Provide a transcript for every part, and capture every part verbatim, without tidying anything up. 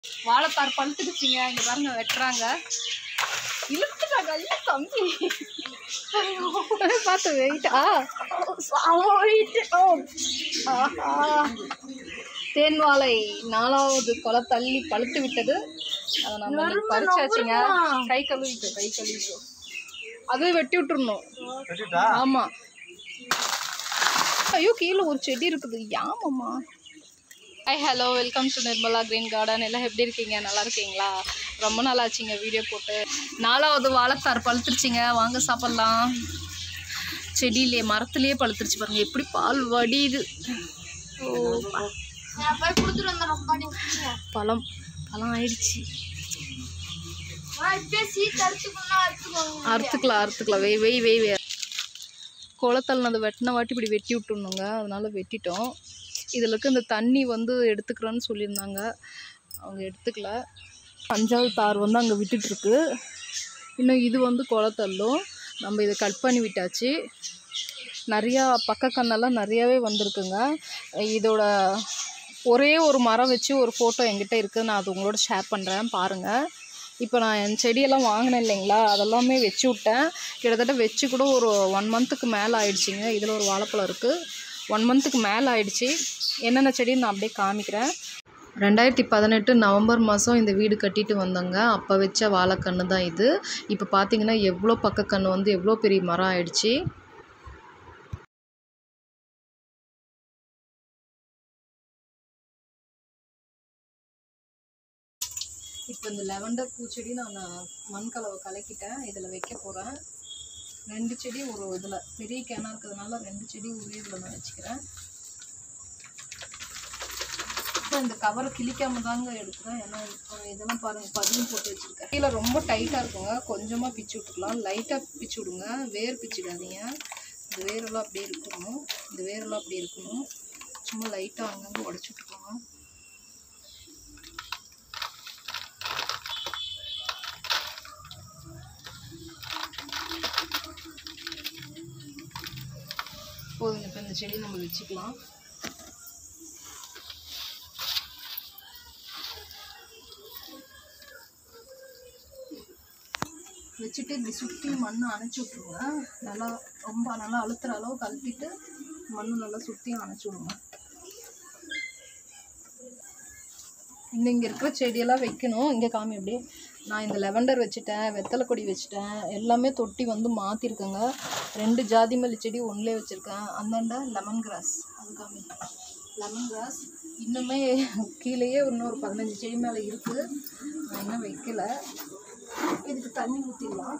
வாழைத்தார் பழுத்துடுச்சிங்க. இங்கே பாருங்க வெட்டுறாங்க. இழுத்துட்டாங்க. ஐயோ தம்பி பார்த்து வெயிட்டா தேன் வாழை நாலாவது கொலை தள்ளி பழுத்து விட்டது. அதை நம்ம பறிச்சாச்சுங்க. கை கழுவிட்டு கை கழுவிட்டு அதுவே வெட்டி விட்டுருணும். ஆமா. ஐயோ கீழே ஒரு செடி இருக்குது. யாமம்மா. Hi hello welcome to Nirmala green garden. எல்லாம் எப்படி இருக்கீங்க? நல்லா இருக்கீங்களா? ரொம்ப நாள் ஆச்சுங்க வீடியோ போட்டு. நாலாவது வாழைத்தார் பழுத்துருச்சிங்க. வாங்க சாப்பிட்லாம். செடியிலே மரத்துலேயே பழுத்துருச்சு பாருங்க. எப்படி பால் வடியுது. ஓ பழம் பழம் ஆயிடுச்சு. அறுத்துக்கலாம் அறுத்துக்கலாம் வெய் வெய் வெய் வே குளத்தல் அதை வெட்டின வாட்டி இப்படி வெட்டி விட்டுணுங்க. அதனால வெட்டிட்டோம். இதில் இருக்க இந்த தண்ணி வந்து எடுத்துக்கிறேன்னு சொல்லியிருந்தாங்க. அவங்க எடுத்துக்கல. அஞ்சாவது தார் வந்து அங்கே விட்டுட்டுருக்கு. இன்னும் இது வந்து குளத்தல்லும் நம்ம இதை கட் பண்ணி விட்டாச்சு. நிறையா பக்க கண்ணெல்லாம் நிறையாவே வந்திருக்குங்க. இதோட ஒரே ஒரு மரம் வச்சு ஒரு ஃபோட்டோ என்கிட்ட இருக்குது. நான் அது உங்களோட ஷேர் பண்ணுறேன் பாருங்கள். இப்போ நான் என் செடியெல்லாம் வாங்கினேன் இல்லைங்களா, அதெல்லாமே வச்சு விட்டேன். கிட்டத்தட்ட வச்சு கூட ஒரு ஒன் மந்த்துக்கு மேலே ஆயிடுச்சிங்க. இதில் ஒரு வாழைப்பழம் இருக்குது. ஒன் மந்த்துக்கு மேலே ஆயிடுச்சு. என்னென்ன செடின்னு நான் அப்படியே காமிக்கிறேன். ரெண்டாயிரத்தி பதினெட்டு நவம்பர் மாதம் இந்த வீடு கட்டிட்டு வந்தோங்க. அப்போ வச்ச வாழைக்கன்று தான் இது. இப்போ பார்த்தீங்கன்னா எவ்வளோ பக்கக்கன்று வந்து எவ்வளோ பெரிய மரம் ஆயிடுச்சு. இப்போ இந்த லெவண்டர் பூச்செடி நான் மண் கலவை கலக்கிட்டேன். இதில் வைக்க போகிறேன். ரெண்டு செடி ஒரு இதில் பெரிய கேனாக இருக்கிறதுனால ரெண்டு செடி ஒரே இதில் நான் வச்சுக்கிறேன். இப்போ இந்த கவரை கிளிக்காம தாங்க எடுக்கிறேன். ஏன்னா இதெல்லாம் பாருங்கள் பதியம் போட்டு வச்சுருக்கேன். கீழே ரொம்ப டைட்டாக இருக்குங்க. கொஞ்சமாக பிச்சு விட்டுக்கலாம். லைட்டாக பிச்சு விடுங்க. வேர் பிச்சுடாதீங்க. இந்த வேரெல்லாம் அப்படியே இருக்கணும். இந்த வேரெல்லாம் அப்படியே இருக்கணும். சும்மா லைட்டாக அங்கங்கே உடச்சி விட்டுக்கோங்க. போதுங்க. இப்போ இந்த செடி நம்ம வச்சுக்கலாம். வச்சுட்டு இப்படி சுற்றி மண்ணை அணைச்சி விட்ருங்க. நல்லா ரொம்ப நல்லா அழுத்துற அளவுக்கு அழுத்திட்டு மண் நல்லா சுற்றியும் அணைச்சி விடுங்க. இன்னும் இங்கே இருக்கிற செடியெல்லாம் வைக்கணும். இங்கே காமி அப்படியே நான் இந்த லெவண்டர் வச்சுட்டேன், வெத்தலை கொடி வச்சுட்டேன். எல்லாமே தொட்டி வந்து மாற்றிருக்கேங்க. ரெண்டு ஜாதி மல்லி செடி ஒன்றிலே வச்சுருக்கேன். அந்தாண்ட லெமன் கிராஸ், அது காமி லெமன் கிராஸ் இன்னுமே கீழேயே இன்னொரு பதினஞ்சு செடி மேலே இருக்குது. நான் இன்னும் வைக்கலை. இதுக்கு தண்ணி ஊற்றிடலாம்.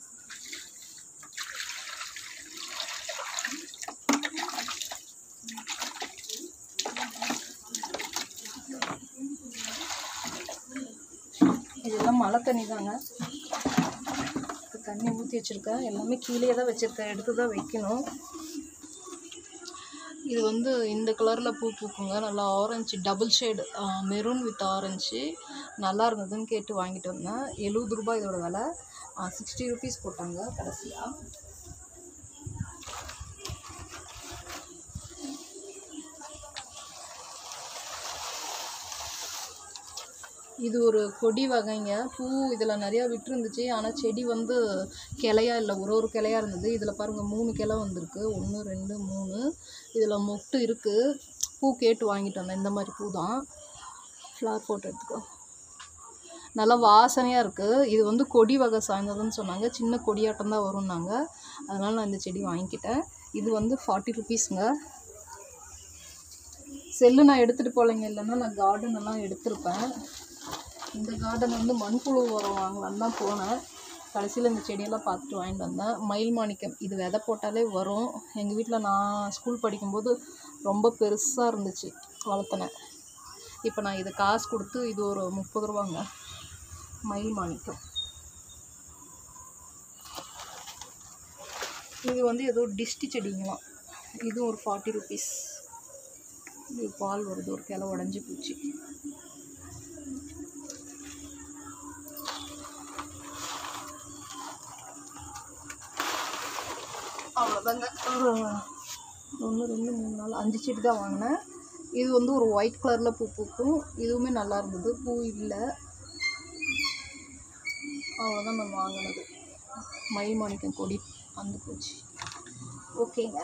இதெல்லாம் மழை தண்ணி தாங்க. இப்போ தண்ணி ஊற்றி வச்சுருக்கேன். எல்லாமே கீழே தான் வச்சுருக்கேன். எடுத்து தான் வைக்கணும். இது வந்து இந்த கலரில் பூ பூக்குங்க. நல்லா orange double shade maroon with orange நல்லா இருந்ததுன்னு கேட்டு வாங்கிட்டு வந்தேன். எழுபது ரூபாய் இதோட விலை. சிக்ஸ்டி ருபீஸ் போட்டாங்க கடைசியாக. இது ஒரு கொடி வகைங்க. பூ இதில் நிறையா விட்டுருந்துச்சு. ஆனால் செடி வந்து கிளையா இல்லை, ஒரு ஒரு கிளையாக இருந்தது. இதில் பாருங்கள் மூணு கிளை வந்திருக்கு. ஒன்று ரெண்டு மூணு. இதில் மொட்டு இருக்குது. பூ கேட்டு வாங்கிட்டு வந்தேன். இந்த மாதிரி பூ தான். ஃப்ளவர் போட்டு எடுத்துக்கோ. நல்லா வாசனையாக இருக்குது. இது வந்து கொடி வகை சாய்ந்ததுன்னு சொன்னாங்க. சின்ன கொடியாட்டம் தான் வரும்னாங்க. அதனால் நான் இந்த செடி வாங்கிக்கிட்டேன். இது வந்து ஃபார்ட்டி ருபீஸுங்க. செல்லு நான் எடுத்துகிட்டு போகலைங்க. இல்லைன்னா நான் கார்டன் எல்லாம் எடுத்திருப்பேன். இந்த கார்டன் வந்து மண்புழு உரம் வாங்கலான்னு தான் போனேன். கடைசியில் இந்த செடியெல்லாம் பார்த்துட்டு வாங்கிட்டு வந்தேன். மயில் மாணிக்கம் இது விதை போட்டாலே வரும். எங்கள் வீட்டில் நான் ஸ்கூல் படிக்கும்போது ரொம்ப பெருசாக இருந்துச்சு, வளர்த்தினேன். இப்போ நான் இது காசு கொடுத்து இது ஒரு முப்பது ரூபாங்க மயில் மாணிக்கம். இது வந்து ஏதோ டிஸ்டி செடிங்களாம். இது ஒரு ஃபார்ட்டி ருபீஸ். இது பால் வருது. ஒரு கிளை உடஞ்சி போச்சு. அவ்வளோதாங்க. ஒரு ஒன்று ரெண்டு மூணு நாலு அஞ்சு செடி தான் வாங்கினேன். இது வந்து ஒரு ஒயிட் கலரில் பூ பூக்கும். இதுவுமே நல்லா இருந்தது. பூ இல்லை, அவ்வளோதான் நான் வாங்கினது. மயில் மாணிக்கம் கொடி வந்து போச்சு. ஓகேங்க,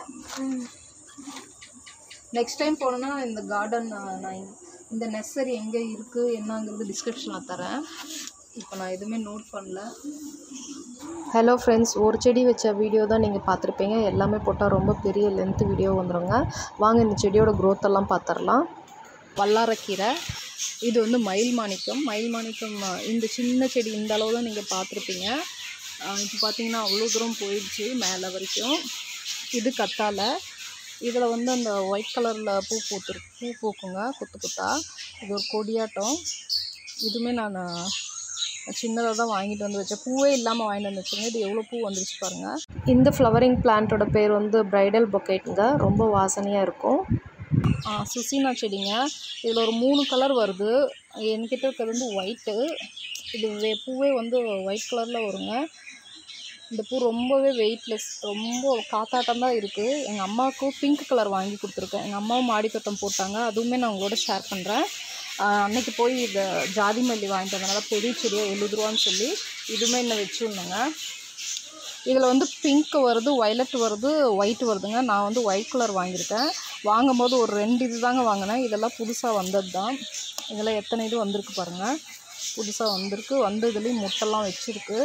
நெக்ஸ்ட் டைம் போனோன்னா இந்த கார்டன் நான் இந்த நர்சரி எங்கே இருக்குது என்னங்கிறது டிஸ்கிரிப்ஷனில் தரேன். இப்போ நான் எதுவுமே நோட் பண்ணல. ஹலோ ஃப்ரெண்ட்ஸ், ஒரு செடி வச்ச வீடியோ தான் நீங்கள் பார்த்துருப்பீங்க. எல்லாமே போட்டால் ரொம்ப பெரிய லென்த்து வீடியோ வந்துடுங்க. வாங்க இந்த செடியோட க்ரோத் எல்லாம் பார்த்துடலாம். வல்லாரக்கீரை, இது வந்து மயில் மாணிக்கம். மயில் மாணிக்கம் இந்த சின்ன செடி இந்த அளவு தான் நீங்கள் பார்த்துருப்பீங்க. இப்போ பார்த்தீங்கன்னா அவ்வளோ தூரம் போயிடுச்சு மேலே வரைக்கும். இது கத்தாழை. இதில் வந்து அந்த ஒயிட் கலரில் பூ பூத்துரு பூ பூக்குங்க குத்து குத்தா. இது ஒரு கொடியாட்டம். இதுவுமே நான் சின்னதாக தான் வாங்கிட்டு வந்து வச்சேன். பூவே இல்லாமல் வாங்கிட்டு வந்து வச்சுங்க. இது எவ்வளோ பூ வந்துருச்சு பாருங்கள். இந்த ஃப்ளவரிங் பிளான்ட்டோட பேர் வந்து பிரைடல் பொக்கேட்டுங்க. ரொம்ப வாசனையாக இருக்கும். சுசினா செடிங்க. இதில் ஒரு மூணு கலர் வருது. என்கிட்ட இருக்கிறது வந்து ஒயிட்டு. இது வே பூவே வந்து ஒயிட் கலரில் வருங்க. இந்த பூ ரொம்பவே வெயிட்லெஸ், ரொம்ப காத்தாட்டம் தான் இருக்குது. எங்கள் அம்மாவுக்கும் பிங்க் கலர் வாங்கி கொடுத்துருக்கேன். எங்கள் அம்மாவும் மாடி தோட்டம் போட்டாங்க. அதுவுமே நான் உங்களோட ஷேர் பண்ணுறேன். அன்றைக்கி போய் இந்த ஜாதி மல்லி வாங்கிட்டு வந்தனால பெரிய செடியாக எழுபது ரூபான்னு சொல்லி இதுவுமே இன்னும் வச்சுருந்தேங்க. இதில் வந்து பிங்க் வருது, வயலட் வருது, ஒயிட் வருதுங்க. நான் வந்து ஒயிட் கலர் வாங்கியிருக்கேன். வாங்கும்போது ஒரு ரெண்டு இது தாங்க வாங்கினேன். இதெல்லாம் புதுசாக வந்தது தான். இதெல்லாம் எத்தனை இது வந்திருக்கு பாருங்கள். புதுசாக வந்திருக்கு. வந்து இதுலேயும் முட்டைலாம் வச்சுருக்கு.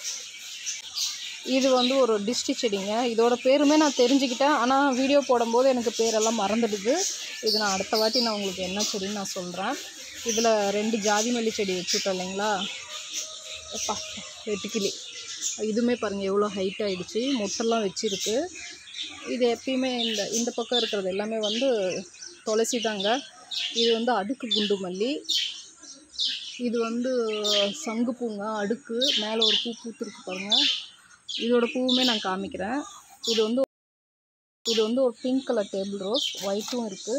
இது வந்து ஒரு டிஸ்டி செடிங்க. இதோட பேருமே நான் தெரிஞ்சுக்கிட்டேன். ஆனால் வீடியோ போடும்போது எனக்கு பேரெல்லாம் மறந்துடுது. இது நான் அடுத்த வாட்டி நான் உங்களுக்கு என்ன செடின்னு நான் சொல்கிறேன். இதில் ரெண்டு ஜாதி மல்லி செடி வச்சுட்டோம் இல்லைங்களா. அப்பா வெட்டுக்கிளி. இதுவுமே பாருங்கள் எவ்வளோ ஹைட் ஆகிடுச்சு. மொட்டெல்லாம் வச்சுருக்கு. இது எப்பயுமே இந்த இந்த பக்கம் இருக்கிறது எல்லாமே வந்து துளசி தாங்க. இது வந்து அடுக்கு குண்டு மல்லி. இது வந்து சங்குப்பூங்க. அடுக்கு மேலே ஒரு பூ பூத்துருக்கு பாருங்கள். இதோட பூவுமே நான் காமிக்கிறேன். இது வந்து இது வந்து ஒரு பிங்க் கலர் டேபிள் ரோஸ், ஒயிட்டும் இருக்குது.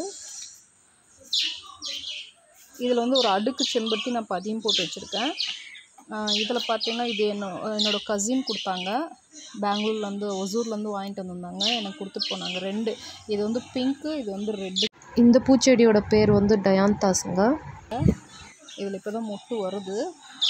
இதில் வந்து ஒரு அடுக்கு செம்பருத்தி நான் பதியம் போட்டு வச்சுருக்கேன். இதில் பார்த்தீங்கன்னா இது என்ன என்னோடய கசின் கொடுத்தாங்க. பெங்களூர்லேருந்து ஒசூர்லேருந்து வாங்கிட்டு வந்திருந்தாங்க. எனக்கு கொடுத்துட்டு போனாங்க. ரெண்டு, இது வந்து பிங்க்கு, இது வந்து ரெட்டு. இந்த பூச்செடியோட பேர் வந்து டயாந்தாஸுங்க. இதில் இப்போ தான் மொட்டு வருது.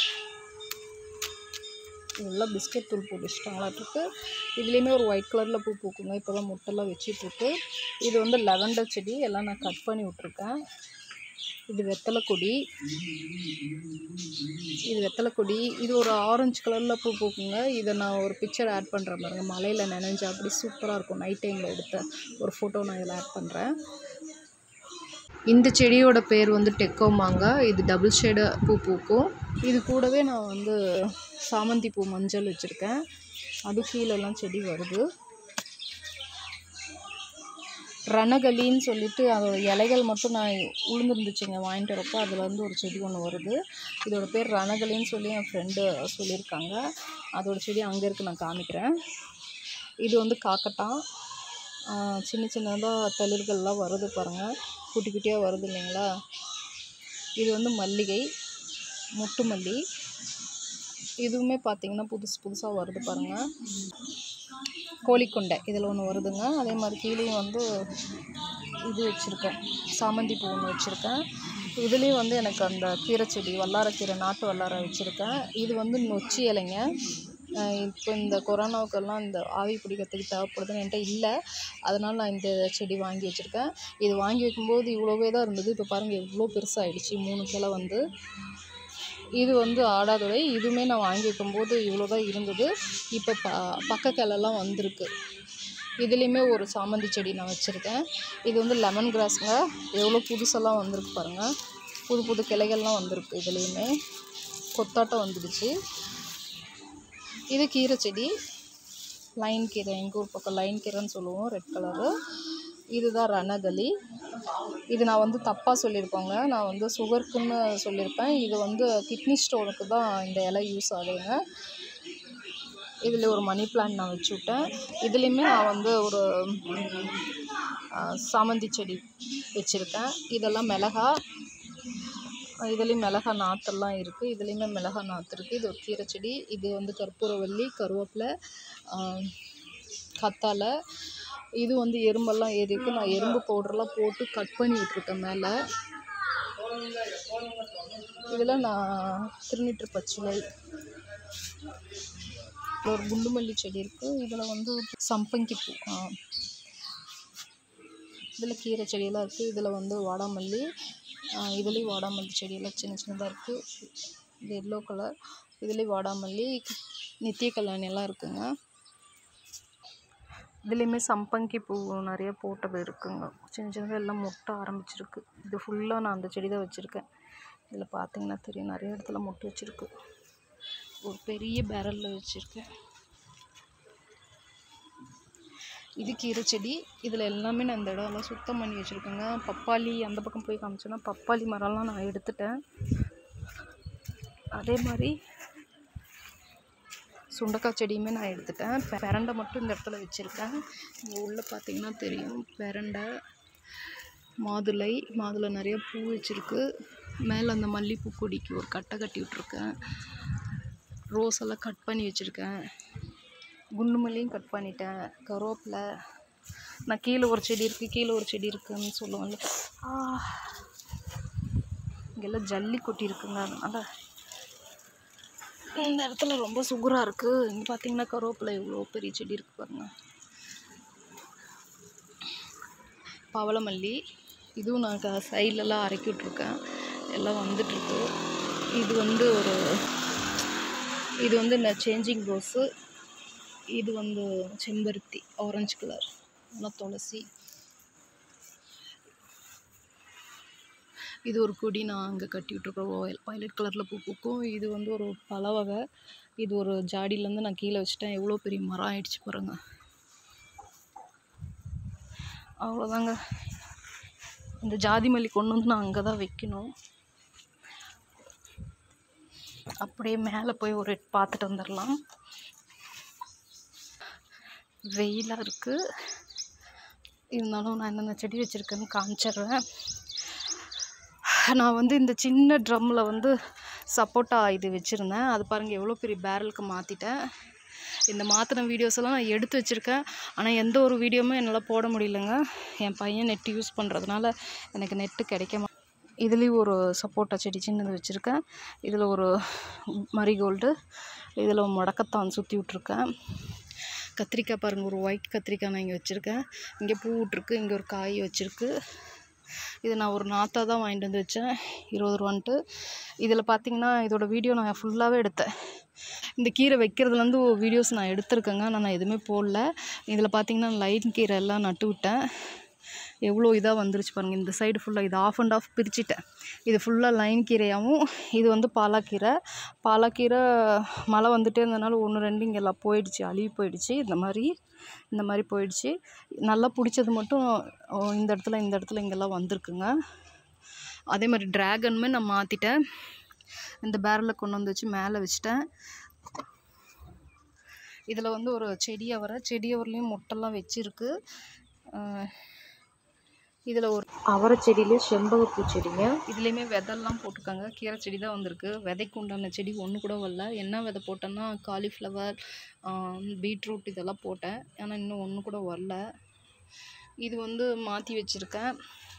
இதெல்லாம் பிஸ்கட் தூள் போட்டு வச்சுட்டாங்களாட்டுருக்கு. இதுலேயுமே ஒரு ஒயிட் கலரில் பூ பூக்குங்க. இப்போ தான் முட்டெல்லாம் வச்சிட்ருக்கு. இது வந்து லெவண்டர் செடி. எல்லாம் நான் கட் பண்ணி விட்ருக்கேன். இது வெத்தலை கொடி. இது வெத்தலை கொடி. இது ஒரு ஆரஞ்சு கலரில் பூ பூக்குங்க. இதை நான் ஒரு பிக்சர் ஆட் பண்ணுறேன் பாருங்க. மலையில் நனைஞ்சு அப்படி சூப்பராக இருக்கும். நைட் டைமில் எடுத்த ஒரு ஃபோட்டோ நான் இதில் ஆட் பண்ணுறேன். இந்த செடியோட பேர் வந்து டெக்கோமாங்க. இது டபுள் ஷேடு பூ பூக்கும். இது கூடவே நான் வந்து சாமந்தி பூ மஞ்சள் வச்சுருக்கேன். அது கீழெல்லாம் செடி வருது. ரணகலின்னு சொல்லிட்டு அதோட இலைகள் மட்டும் நான் உளுந்துருந்துச்சுங்க வாங்கிட்டு வரப்போ. அதில் வந்து ஒரு செடி ஒன்று வருது. இதோட பேர் ரணகலின்னு சொல்லி என் ஃப்ரெண்டு சொல்லியிருக்காங்க. அதோட செடி அங்கே இருக்குது, நான் காமிக்கிறேன். இது வந்து காக்கட்டான். சின்ன சின்னதாக தளிர்கள்லாம் வருது பாருங்கள். குட்டி குட்டியாக வருது இல்லைங்களா. இது வந்து மல்லிகை, முட்டு மல்லி. இதுவுமே பார்த்திங்கன்னா புதுசு புதுசாக வருது பாருங்கள். கோழிக்கொண்டை இதில் ஒன்று வருதுங்க. அதே மாதிரி கீழேயும் வந்து இது வச்சுருக்கேன், சாமந்தி பூ ஒன்று வச்சுருக்கேன். இதுலேயும் வந்து எனக்கு அந்த கீரை செடி, வல்லாரக்கீரை, நாட்டு வல்லாரை வச்சுருக்கேன். இது வந்து நொச்சி இலைங்க. இப்போ இந்த கொரோனாவுக்கெல்லாம் இந்த ஆவி பிடிக்கிறதுக்கு தேவைப்படுதுன்னு என்கிட்ட இல்லை. அதனால் நான் இந்த செடி வாங்கி வச்சுருக்கேன். இது வாங்கி வைக்கும்போது இவ்வளோவே தான் இருந்தது. இப்போ பாருங்கள் எவ்வளோ பெருசாகிடுச்சு. மூணு கிளை வந்து. இது வந்து ஆடாதொடை. இதுவுமே நான் வாங்கி வைக்கும்போது இவ்வளோ தான் இருந்தது. இப்போ ப பக்க கிளைலாம் வந்திருக்கு. இதுலேயுமே ஒரு சாமந்தி செடி நான் வச்சுருக்கேன். இது வந்து லெமன் கிராஸுங்க. எவ்வளோ புதுசெல்லாம் வந்திருக்கு பாருங்கள். புது புது கிளைகள்லாம் வந்திருக்கு. இதுலேயுமே கொத்தாட்டம் வந்துடுச்சு. இது கீரை செடி, லைன் கீரை. எங்கள் ஊர் பக்கம் லைன் கீரைன்னு சொல்லுவோம், ரெட் கலரு. இதுதான் ரணகலி. இது நான் வந்து தப்பாக சொல்லியிருப்பேங்க. நான் வந்து சுகருக்குன்னு சொல்லியிருப்பேன். இது வந்து கிட்னி ஸ்டோனுக்கு தான் இந்த இலை யூஸ் ஆகுதுங்க. இதில் ஒரு மணி பிளான்ட் நான் வச்சு விட்டேன். இதுலேயுமே நான் வந்து ஒரு சாமந்தி செடி வச்சுருக்கேன். இதெல்லாம் மிளகா. இதுலேயும் மிளகா நாற்றெல்லாம் இருக்குது. இதுலேயுமே மிளகா நாற்று இருக்குது. இது ஒரு கீரை செடி. இது வந்து கற்பூரவள்ளி, கருவேப்பிலை, கத்தாழை. இது வந்து எறும்பெல்லாம் ஏறி இருக்கு. நான் எறும்பு பவுடர்லாம் போட்டு கட் பண்ணி விட்டுருக்கேன் மேலே. இதில் நான் திருநீற்று பச்சிலை, ஒரு குண்டுமல்லி செடி இருக்குது. இதில் வந்து சம்பங்கி பூ, இதில் கீரை செடியெல்லாம் இருக்குது. இதில் வந்து வாடாமல்லி, இதுலேயும் வாடாமல்லி செடியெல்லாம் சின்ன சின்னதாக இருக்குது. இது எல்லோ கலர். இதுலேயும் வாடாமல்லி, நித்திய கல்யாணி எல்லாம் இருக்குங்க. இதுலேயுமே சம்பங்கி பூ நிறைய போட்டது இருக்குங்க. சின்ன சின்னதாக எல்லாம் மொட்டை ஆரம்பிச்சிருக்கு. இது ஃபுல்லாக நான் அந்த செடி தான் வச்சுருக்கேன். இதில் பார்த்தீங்கன்னா தெரியும், நிறைய இடத்துல மொட்டை வச்சுருக்கு. ஒரு பெரிய பேரலில் வச்சுருக்கேன். இது கீரை செடி. இதில் எல்லாமே நான் இந்த இடம்லாம் சுத்தம் பண்ணி வச்சுருக்கேங்க. பப்பாளி அந்த பக்கம் போய் காமிச்சோன்னா பப்பாளி மரம்லாம் நான் எடுத்துட்டேன். அதே மாதிரி சுண்டக்காய் செடியுமே நான் எடுத்துட்டேன். பெரண்டை மட்டும் இந்த இடத்துல வச்சுருக்கேன். இங்கே உள்ளே பார்த்தீங்கன்னா தெரியும், பெரண்டை, மாதுளை, மாதுளை நிறைய பூ வச்சுருக்கு. மேலே அந்த மல்லிகைப்பூ கொடிக்கு ஒரு கட்டை கட்டி விட்ருக்கேன். ரோஸ் எல்லாம் கட் பண்ணி வச்சுருக்கேன். குண்டு மல்லியும் கட் பண்ணிட்டேன். கருவேப்பிலை, நான் கீழே ஒரு செடி இருக்குது கீழே ஒரு செடி இருக்குதுன்னு சொல்லுவாங்கல்ல, இங்கெல்லாம் ஜல்லி கொட்டி இருக்குங்க. அதனால் இந்த இடத்துல ரொம்ப சுகராக இருக்குது. இங்கே பார்த்தீங்கன்னா கருவேப்பிலை இவ்வளோ பெரிய செடி இருக்குது பாருங்கள். பவளமல்லி, இதுவும் நான் க சைட்லலாம் அரைக்கி விட்ருக்கேன். எல்லாம் வந்துட்டுருக்கு. இது வந்து ஒரு இது வந்து இந்த சேஞ்சிங் ரோஸு. இது வந்து செம்பருத்தி ஆரஞ்சு கலர், நல்லா துளசி. இது ஒரு கொடி நான் அங்கே கட்டி விட்ருக்கேன். வயலட் கலரில் பூ பூக்கும். இது வந்து ஒரு பல வகை. இது ஒரு ஜாடியிலேருந்து நான் கீழே வச்சுட்டேன். எவ்வளோ பெரிய மரம் ஆயிடுச்சு பாருங்க. அவ்வளோதாங்க. இந்த ஜாதி மல்லி கொண்டு வந்து நான் அங்கே தான் வைக்கணும். அப்படியே மேலே போய் ஒரு பார்த்துட்டு வந்துடலாம். வெயிலாக இருக்குது, இருந்தாலும் நான் என்னென்ன செடி வச்சுருக்கேன்னு காமிச்சிடுறேன். நான் வந்து இந்த சின்ன ட்ரம்மில் வந்து சப்போட்டா இது வச்சுருந்தேன். அது பாருங்கள் எவ்வளோ பெரிய பேரலுக்கு மாற்றிட்டேன். இந்த மாற்றின வீடியோஸ் எல்லாம் நான் எடுத்து வச்சுருக்கேன். ஆனால் எந்த ஒரு வீடியோவுமே என்னால் போட முடியலைங்க. என் பையன் நெட்டு யூஸ் பண்ணுறதுனால எனக்கு நெட்டு கிடைக்க மா இதுலேயும் ஒரு சப்போட்டா செடி சின்னது வச்சுருக்கேன். இதில் ஒரு மரிகோல்டு, இதில் முடக்கத்தான் சுற்றி விட்ருக்கேன். கத்திரிக்காய் பாருங்கள், ஒரு ஒயிட் கத்திரிக்காய் நான் இங்கே வச்சுருக்கேன். இங்கே பூ விட்ருக்கு, இங்கே ஒரு காய் வச்சுருக்கு. இது நான் ஒரு நாற்றா தான் வாங்கிட்டு வந்து வச்சேன், இருபது ரூபான்ட்டு. இதில் பார்த்தீங்கன்னா இதோட வீடியோ நான் ஃபுல்லாகவே எடுத்தேன். இந்த கீரை வைக்கிறதுலேருந்து வீடியோஸ் நான் எடுத்திருக்கேங்க. ஆனால் நான் எதுவுமே போடல. இதில் பார்த்தீங்கன்னா லைன் கீரை எல்லாம் நட்டு விட்டேன். எவ்வளோ இதாக வந்துருச்சு பாருங்கள். இந்த சைடு ஃபுல்லாக இது ஆஃப் அண்ட் ஆஃப் பிரிச்சுட்டேன். இது ஃபுல்லாக லைன் கீரையாகவும், இது வந்து பாலாக்கீரை. பாலாக்கீரை மழை வந்துட்டே இருந்ததுனால ஒன்று ரெண்டு இங்கே எல்லாம் போயிடுச்சு, அழுகி போயிடுச்சு. இந்த மாதிரி இந்த மாதிரி போயிடுச்சு. நல்லா பிடிச்சது மட்டும் இந்த இடத்துல இந்த இடத்துல இங்கெல்லாம் வந்திருக்குங்க. அதே மாதிரி ட்ராகனுமே நான் மாற்றிட்டேன். இந்த பேரலில் கொண்டு வந்து வச்சு மேலே வச்சுட்டேன். இதில் வந்து ஒரு செடி அவரை, செடி அவரையும் மொட்டெல்லாம் வச்சுருக்கு. இதில் ஒரு அவரை செடியிலே செம்பகப்பூ செடிங்க. இதுலேயுமே விதெல்லாம் போட்டிருக்காங்க. கீரை செடி தான் வந்திருக்கு. விதைக்கு உண்டான செடி ஒன்று கூட வரல. என்ன விதை போட்டேன்னா காலிஃப்ளவர், பீட்ரூட் இதெல்லாம் போட்டேன். ஆனால் இன்னும் ஒன்று கூட வரல. இது வந்து மாற்றி வச்சுருக்கேன்.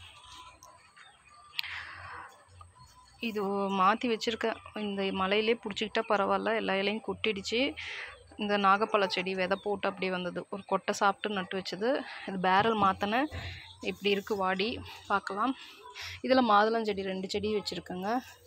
இது மாற்றி வச்சுருக்கேன். இந்த மலையிலே பிடிச்சிக்கிட்டா பரவாயில்ல, எல்லா இலையும் கொட்டிடுச்சு. இந்த நாகப்பழ செடி விதை போட்டு அப்படியே வந்தது. ஒரு கொட்டை சாப்பிட்டு நட்டு வச்சது. இது பேரல் மாற்றினேன். இப்படி இருக்குது வாடி, பார்க்கலாம். இதில் மாதுளஞ்செடி ரெண்டு செடி வச்சுருக்கேங்க.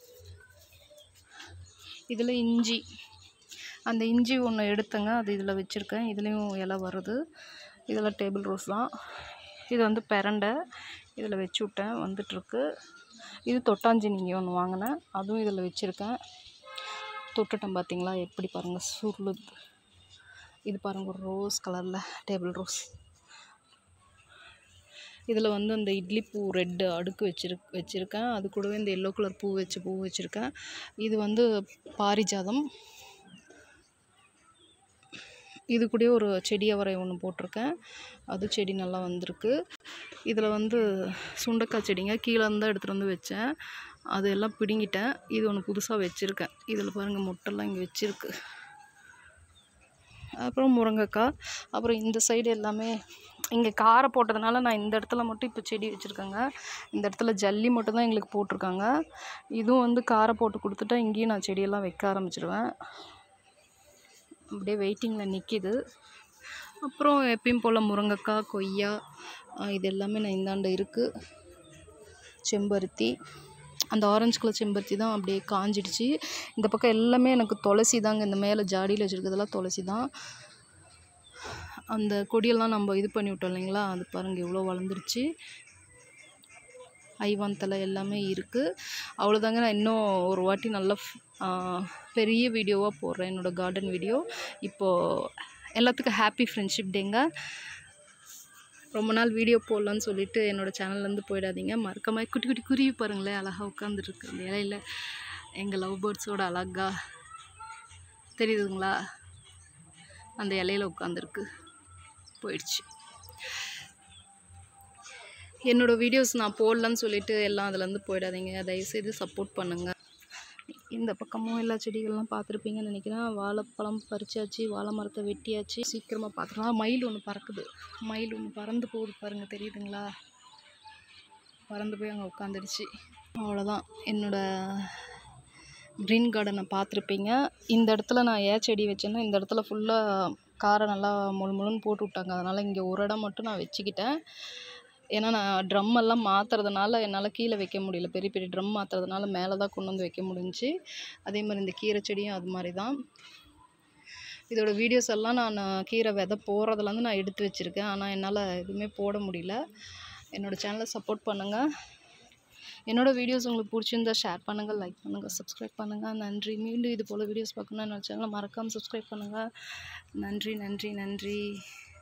இதில் இஞ்சி, அந்த இஞ்சி ஒன்று எடுத்தேங்க, அது இதில் வச்சுருக்கேன். இதுலேயும் இலை வருது. இதில் டேபிள் ரோஸ் தான். இது வந்து பெரண்டை, இதில் வச்சு விட்டேன், வந்துட்டுருக்கு. இது தொட்டாஞ்சினி இங்கே ஒன்று வாங்கினேன், அதுவும் இதில் வச்சுருக்கேன். தொட்டுட்டேன் பார்த்தீங்களா எப்படி பாருங்கள் சுருளுது. இது பாருங்கள் ரோஸ் கலரில் டேபிள் ரோஸ். இதில் வந்து அந்த இட்லி பூ ரெட்டு அடுக்கு வச்சிரு வச்சுருக்கேன். அது கூடவே இந்த எல்லோ கலர் பூ வச்சு பூ வச்சுருக்கேன். இது வந்து பாரிஜாதம். இது கூட ஒரு செடி அவரை ஒன்று போட்டிருக்கேன். அது செடி நல்லா வந்திருக்கு. இதில் வந்து சுண்டக்காய் செடிங்க கீழே இருந்தால் எடுத்துகிட்டு வந்து வச்சேன். அது எல்லாம் பிடுங்கிட்டேன். இது ஒன்று புதுசாக வச்சுருக்கேன். இதில் பாருங்கள் மொட்டெல்லாம் இங்கே வச்சுருக்கு. அப்புறம் முருங்கைக்காய். அப்புறம் இந்த சைடு எல்லாமே இங்கே காரை போட்டதுனால நான் இந்த இடத்துல மட்டும் இப்போ செடி வச்சுருக்கேங்க. இந்த இடத்துல ஜல்லி மட்டும் தான் எங்களுக்கு போட்டிருக்காங்க. இதுவும் வந்து காரை போட்டு கொடுத்துட்டா இங்கேயும் நான் செடியெல்லாம் வைக்க ஆரம்பிச்சிடுவேன். அப்படியே வெயிட்டிங்கில் நிற்கிது. அப்புறம் எப்பயும் போல் முருங்கைக்காய், கொய்யா இது எல்லாமே நான் இந்தாண்ட இருக்குது. செம்பருத்தி, அந்த ஆரஞ்சு கலர் செம்பருத்தி தான் அப்படியே காஞ்சிடுச்சு. இந்த பக்கம் எல்லாமே எனக்கு துளசி தாங்க. இந்த மேலே ஜாடியில் வச்சுருக்கிறதெல்லாம் துளசி தான். அந்த கொடியெல்லாம் நம்ம இது பண்ணி விட்டோம் இல்லைங்களா, அது பாருங்கள் எவ்வளோ வளர்ந்துருச்சு. ஐவான் தலை எல்லாமே இருக்குது. அவ்வளோதாங்க. நான் இன்னும் ஒரு வாட்டி நல்லா பெரிய வீடியோவாக போடுறேன், என்னோடய கார்டன் வீடியோ. இப்போது எல்லாத்துக்கும் ஹாப்பி ஃப்ரெண்ட்ஷிப் டேங்க. ரொம்ப நாள் வீடியோ போடலான்னு சொல்லிட்டு என்னோடய சேனல்லேருந்து போயிடாதீங்க. மறக்காம குட்டி குட்டி குருவி பாருங்களேன், அழகாக உட்காந்துருக்கு அந்த இலையில். எங்கள் லவ் பேர்ட்ஸோட அழகா தெரியுதுங்களா, அந்த இலையில் உட்காந்துருக்கு. போயிடுச்சு. என்னோடய வீடியோஸ் நான் போடலான்னு சொல்லிட்டு எல்லாம் அதுலேருந்து போயிடாதீங்க. தயவுசெய்து சப்போர்ட் பண்ணுங்கள். இந்த பக்கமும் எல்லா செடிகள்லாம் பார்த்துருப்பீங்கன்னு நினைக்கிறேன். வாழைப்பழம் பறிச்சாச்சு, வாழை மரத்தை வெட்டியாச்சு. சீக்கிரமாக பார்த்துக்கலாம். மயில் ஒன்று பறக்குது, மயில் ஒன்று பறந்து போகுது பாருங்கள், தெரியுதுங்களா? பறந்து போய் அங்கே உட்காந்துடுச்சு. அவ்வளோதான். என்னோடய க்ரீன் கார்டனை பார்த்துருப்பீங்க. இந்த இடத்துல நான் ஏன் செடி வச்சேன்னா, இந்த இடத்துல ஃபுல்லாக காரை நல்லா முழு முழுன்னு போட்டு விட்டாங்க. அதனால் இங்கே ஒரு இடம் மட்டும் நான் வச்சுக்கிட்டேன். ஏன்னா நான் ட்ரம் எல்லாம் மாற்றுறதுனால என்னால் கீழே வைக்க முடியல. பெரிய பெரிய ட்ரம் மாற்றுறதுனால மேலே தான் கொண்டு வந்து வைக்க முடிஞ்சிச்சு. அதே மாதிரி இந்த கீரை செடியும் அது மாதிரி தான். இதோட வீடியோஸ் எல்லாம் நான் கீரை விதை போடுறதுலேருந்து நான் எடுத்து வச்சுருக்கேன். ஆனால் என்னால் எதுவுமே போட முடியல. என்னோடய சேனலை சப்போர்ட் பண்ணுங்கள். என்னோடய வீடியோஸ் உங்களுக்கு பிடிச்சிருந்தா ஷேர் பண்ணுங்கள், லைக் பண்ணுங்கள், சப்ஸ்கிரைப் பண்ணுங்கள். நன்றி. மீண்டும் இது போல் வீடியோஸ் பார்க்கணுன்னா என்னோடய சேனலை மறக்காமல் சப்ஸ்கிரைப் பண்ணுங்கள். நன்றி நன்றி நன்றி.